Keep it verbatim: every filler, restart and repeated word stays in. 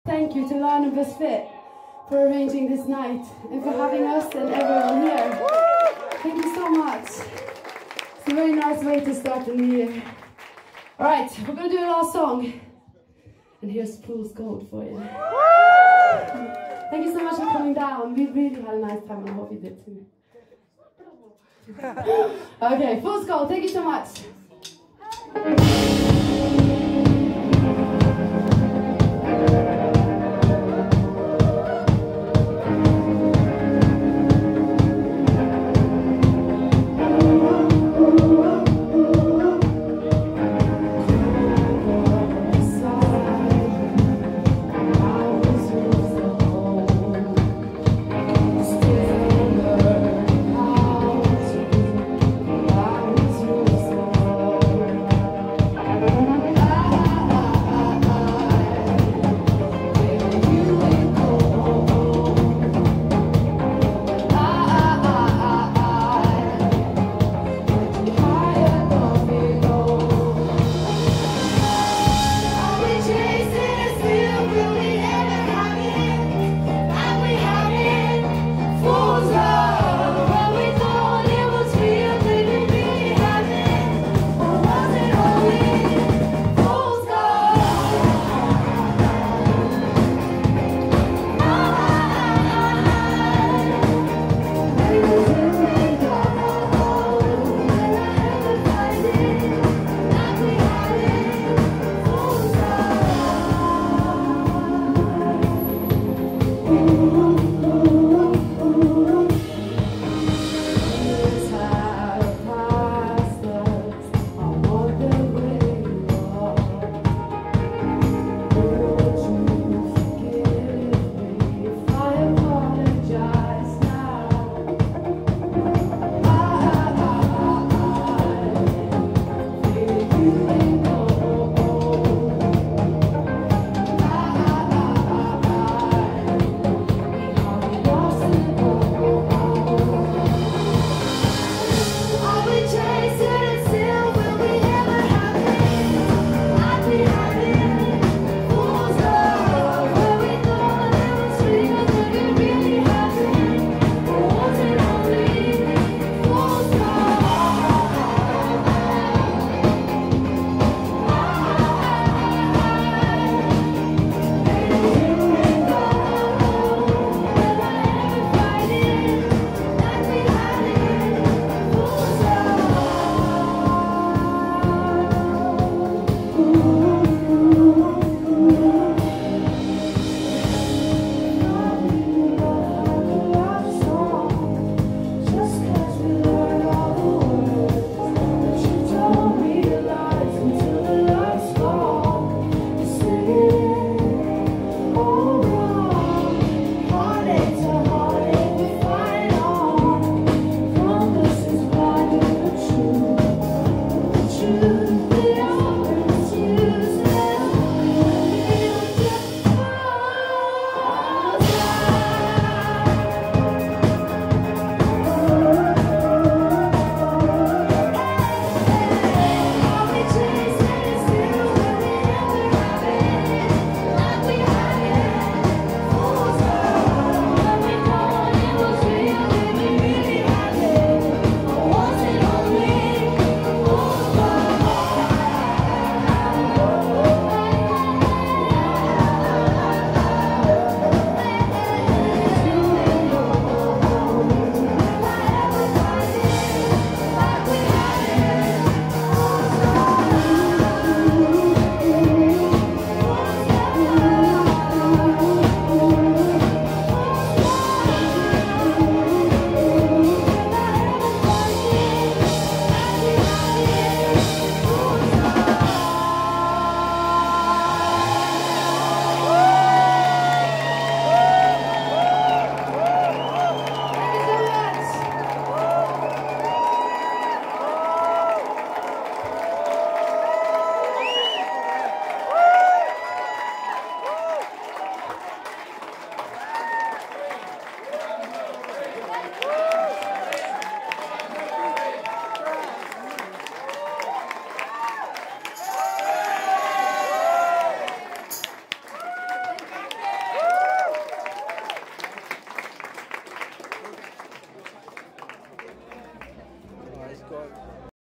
Thank you to Barnabas Fit for arranging this night and for having us and everyone here. Thank you so much. It's a very nice way to start the new year. Alright, we're going to do a last song. And here's Fool's Gold for you. Thank you so much for coming down. We really had a nice time and I hope you did too. Okay, Fool's Gold, thank you so much.